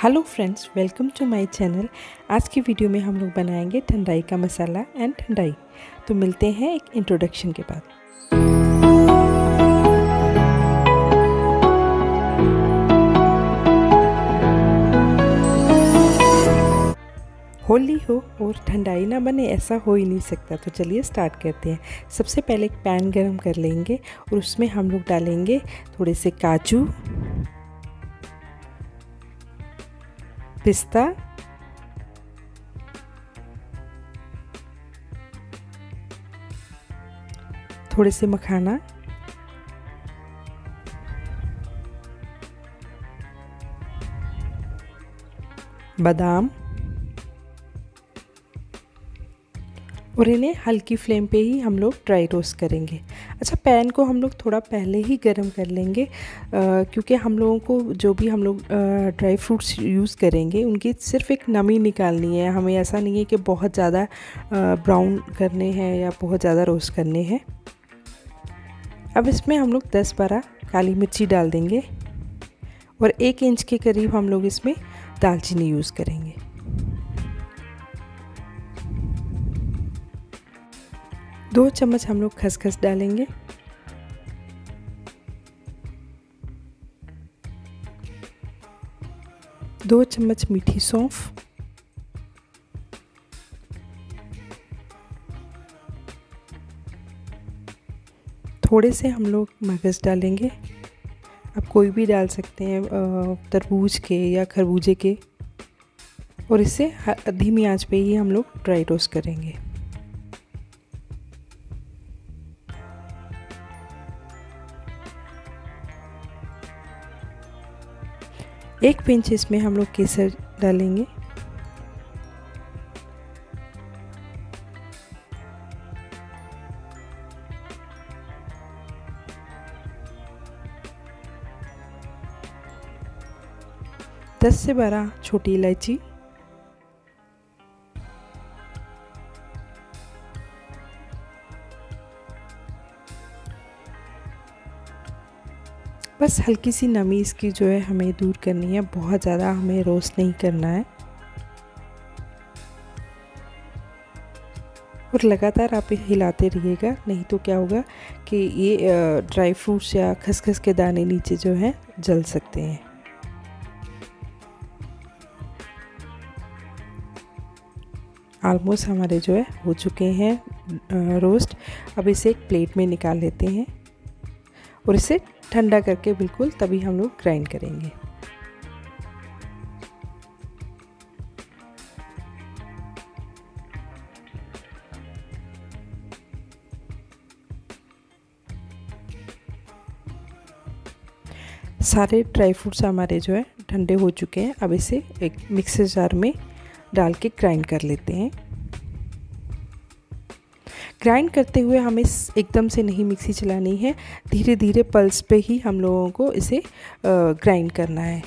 Hello friends, welcome to my channel. आज की video में हम लोग बनाएंगे ठंडाई का मसाला एंड ठंडाई। तो मिलते हैं एक इंट्रोडक्शन के बाद। होली हो और ठंडाई ना बने, ऐसा हो ही नहीं सकता। तो चलिए स्टार्ट करते हैं। सबसे पहले एक पैन गरम कर लेंगे और उसमें हम लोग डालेंगे थोड़े से काजू, पिस्ता, थोड़े से मखाना, बादाम, और इन्हें हल्की फ्लेम पे ही हम लोग ड्राई रोस्ट करेंगे। अच्छा, पैन को हम लोग थोड़ा पहले ही गरम कर लेंगे क्योंकि हम लोगों को जो भी हम लोग ड्राई फ्रूट्स यूज़ करेंगे उनकी सिर्फ एक नमी निकालनी है। हमें ऐसा नहीं है कि बहुत ज़्यादा ब्राउन करने हैं या बहुत ज़्यादा रोस्ट करने हैं। अब इसमें हम लोग 10-12 काली मिर्ची डाल देंगे और 1 इंच के करीब हम लोग इसमें दालचीनी यूज़ करेंगे। दो चम्मच हम लोग खसखस डालेंगे, दो चम्मच मीठी सौंफ, थोड़े से हम लोग मगज डालेंगे। आप कोई भी डाल सकते हैं, तरबूज के या खरबूजे के, और इसे धीमी आंच पे ही हम लोग ड्राई रोस्ट करेंगे। एक पिंच इसमें हम लोग केसर डालेंगे। दस से 12 छोटी इलायची, बस हल्की सी नमी इसकी जो है हमें दूर करनी है, बहुत ज़्यादा हमें रोस्ट नहीं करना है। और लगातार आप हिलाते रहिएगा, नहीं तो क्या होगा कि ये ड्राई फ्रूट्स या खसखस के दाने नीचे जो है जल सकते हैं। ऑलमोस्ट हमारे जो है हो चुके हैं रोस्ट। अब इसे एक प्लेट में निकाल लेते हैं और इसे ठंडा करके बिल्कुल तभी हम लोग ग्राइंड करेंगे। सारे ड्राई फ्रूट्स हमारे जो है ठंडे हो चुके हैं। अब इसे एक मिक्सर जार में डाल के ग्राइंड कर लेते हैं। ग्राइंड करते हुए हमें एकदम से नहीं मिक्सी चलानी है, धीरे धीरे पल्स पे ही हम लोगों को इसे ग्राइंड करना है।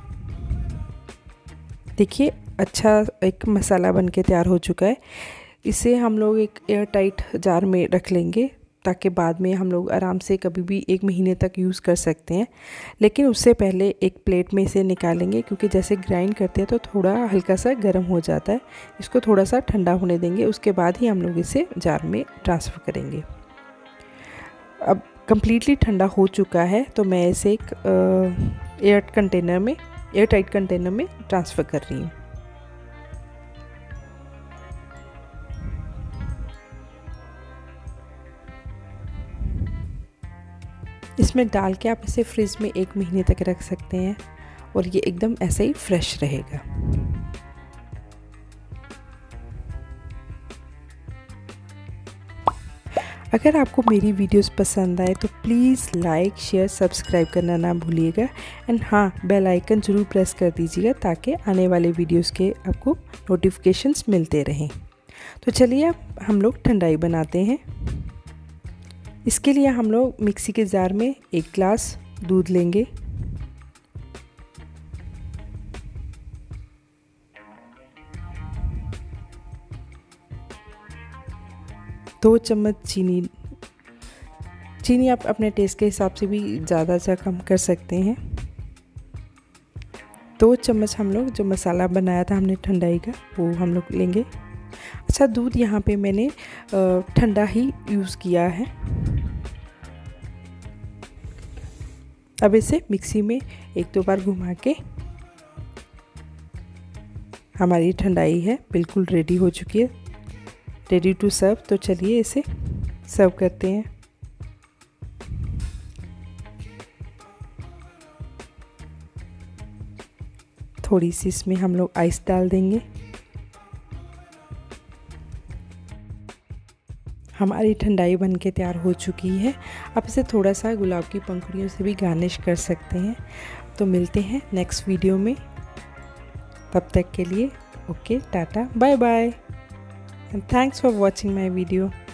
देखिए, अच्छा एक मसाला बन के तैयार हो चुका है। इसे हम लोग एक एयर टाइट जार में रख लेंगे ताकि बाद में हम लोग आराम से कभी भी 1 महीने तक यूज़ कर सकते हैं। लेकिन उससे पहले एक प्लेट में इसे निकालेंगे क्योंकि जैसे ग्राइंड करते हैं तो थोड़ा हल्का सा गर्म हो जाता है। इसको थोड़ा सा ठंडा होने देंगे, उसके बाद ही हम लोग इसे जार में ट्रांसफ़र करेंगे। अब कम्प्लीटली ठंडा हो चुका है तो मैं इसे एक एयर टाइट कंटेनर में ट्रांसफ़र कर रही हूँ। इसमें डाल के आप इसे फ्रिज में 1 महीने तक रख सकते हैं और ये एकदम ऐसे ही फ्रेश रहेगा। अगर आपको मेरी वीडियोस पसंद आए तो प्लीज़ लाइक, शेयर, सब्सक्राइब करना ना भूलिएगा। एंड हाँ, बेल आइकन ज़रूर प्रेस कर दीजिएगा ताकि आने वाले वीडियोस के आपको नोटिफिकेशंस मिलते रहें। तो चलिए अब हम लोग ठंडाई बनाते हैं। इसके लिए हम लोग मिक्सी के जार में 1 ग्लास दूध लेंगे, दो चम्मच चीनी आप अपने टेस्ट के हिसाब से भी ज़्यादा कम कर सकते हैं। 2 चम्मच हम लोग जो मसाला बनाया था हमने ठंडाई का वो हम लोग लेंगे। अच्छा, दूध यहाँ पे मैंने ठंडा ही यूज़ किया है। अब इसे मिक्सी में 1-2 बार घुमा के हमारी ठंडाई है बिल्कुल रेडी हो चुकी है, रेडी टू सर्व। तो चलिए इसे सर्व करते हैं। थोड़ी सी इसमें हम लोग आइस डाल देंगे। हमारी ठंडाई बनके तैयार हो चुकी है। आप इसे थोड़ा सा गुलाब की पंखुड़ियों से भी गार्निश कर सकते हैं। तो मिलते हैं नेक्स्ट वीडियो में, तब तक के लिए okay, tata, bye bye and thanks for watching my video.